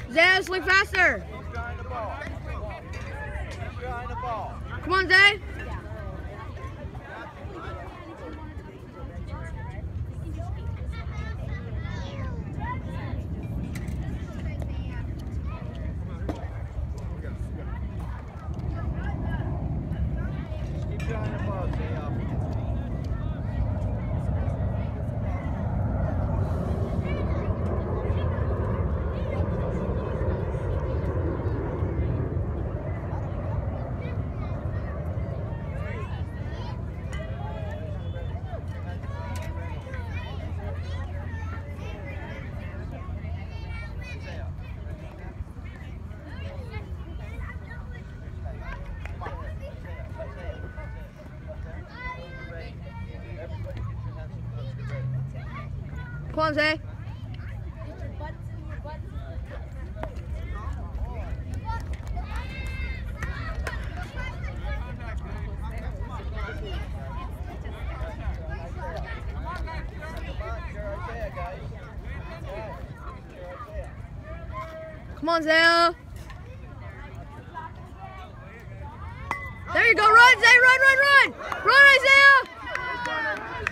Zay, slick faster. Come on, Zay. Come on, Zay. Come on, Zay. There you go. Run, Zay. Run, run, run. Run, Isaiah.